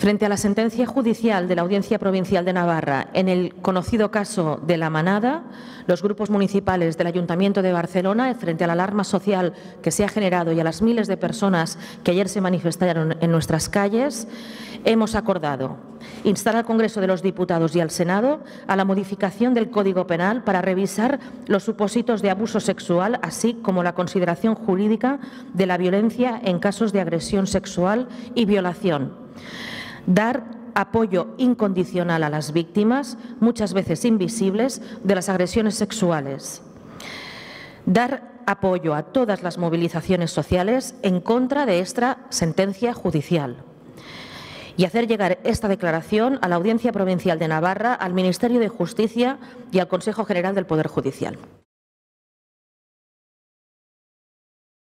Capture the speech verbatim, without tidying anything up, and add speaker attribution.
Speaker 1: Frente a la sentencia judicial de la Audiencia Provincial de Navarra en el conocido caso de La Manada, los grupos municipales del Ayuntamiento de Barcelona, frente a la alarma social que se ha generado y a las miles de personas que ayer se manifestaron en nuestras calles, hemos acordado instar al Congreso de los Diputados y al Senado a la modificación del Código Penal para revisar los supósitos de abuso sexual, así como la consideración jurídica de la violencia en casos de agresión sexual y violación. Dar apoyo incondicional a las víctimas, muchas veces invisibles, de las agresiones sexuales. Dar apoyo a todas las movilizaciones sociales en contra de esta sentencia judicial. Y hacer llegar esta declaración a la Audiencia Provincial de Navarra, al Ministerio de Justicia y al Consejo General del Poder Judicial.